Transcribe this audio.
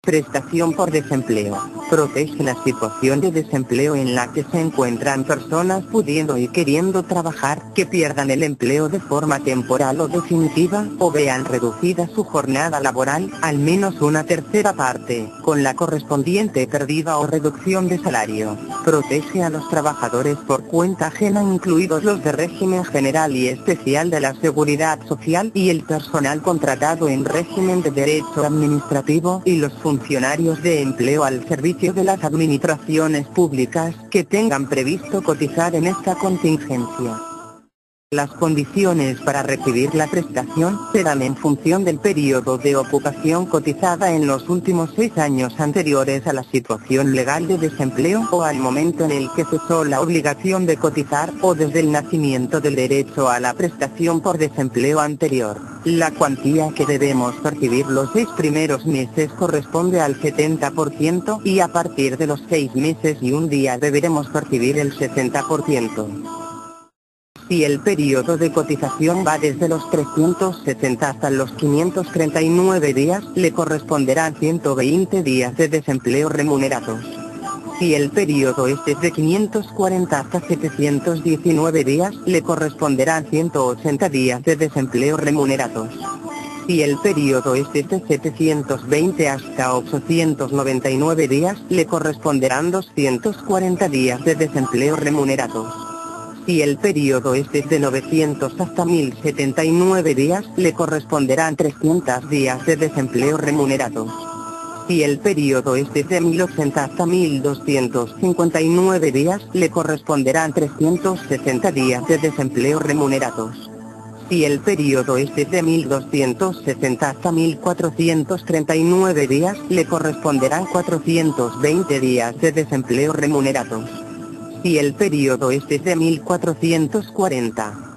Prestación por desempleo. Protege la situación de desempleo en la que se encuentran personas pudiendo y queriendo trabajar, que pierdan el empleo de forma temporal o definitiva, o vean reducida su jornada laboral, al menos una tercera parte, con la correspondiente pérdida o reducción de salario. Protege a los trabajadores por cuenta ajena, incluidos los de régimen general y especial de la Seguridad Social y el personal contratado en régimen de derecho administrativo y los funcionarios de empleo al servicio de las administraciones públicas que tengan previsto cotizar en esta contingencia. Las condiciones para recibir la prestación serán en función del periodo de ocupación cotizada en los últimos 6 años anteriores a la situación legal de desempleo o al momento en el que cesó la obligación de cotizar o desde el nacimiento del derecho a la prestación por desempleo anterior. La cuantía que debemos percibir los 6 primeros meses corresponde al 70% y a partir de los 6 meses y un día deberemos percibir el 60%. Si el periodo de cotización va desde los 360 hasta los 539 días, le corresponderán 120 días de desempleo remunerados. Si el periodo es desde 540 hasta 719 días, le corresponderán 180 días de desempleo remunerados. Si el periodo es desde 720 hasta 899 días, le corresponderán 240 días de desempleo remunerados. Si el periodo es desde 900 hasta 1079 días, le corresponderán 300 días de desempleo remunerados. Si el periodo es desde 1080 hasta 1259 días, le corresponderán 360 días de desempleo remunerados. Si el periodo es desde 1260 hasta 1439 días, le corresponderán 420 días de desempleo remunerados. Si el periodo es desde 1440